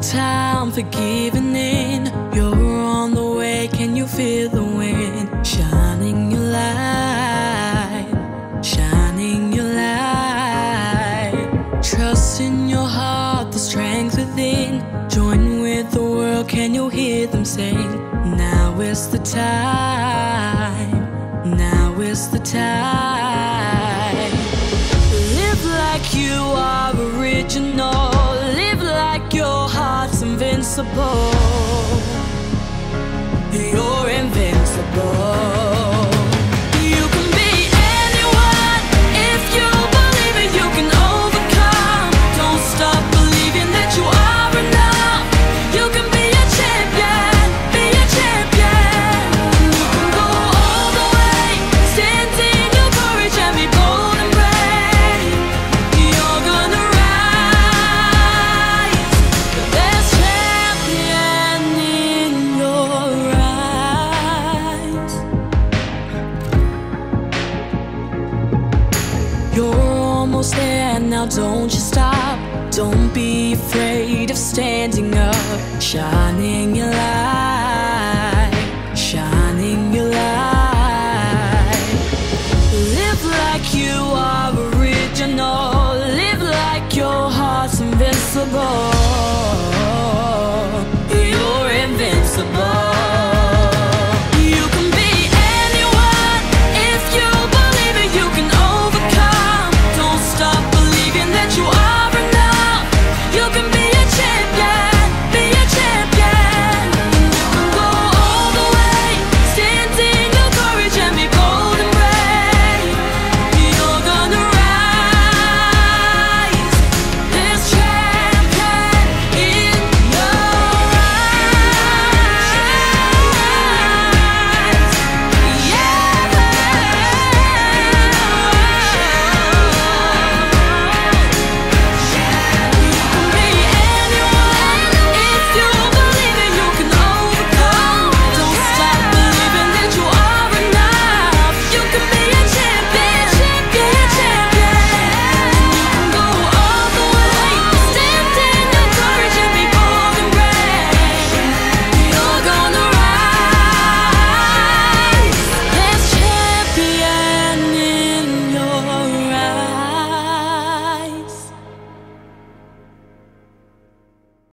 time for giving in. You're on the way, can you feel the wind? Shining your light, shining your light. Trust in your heart, the strength within. Join with the world, can you hear them sing? Now is the time, now is the time. Live like you are original. Live like your heart's invincible. You're invincible. You can be anyone if you believe it. You can overcome. Don't stop believing that you are enough. You can be a champion, be a champion. You can go all the way. Stand in your courage and be bold and brave. You're gonna rise. There's champion in your eyes. You're almost there now, don't you stop. Don't be afraid of standing up, shining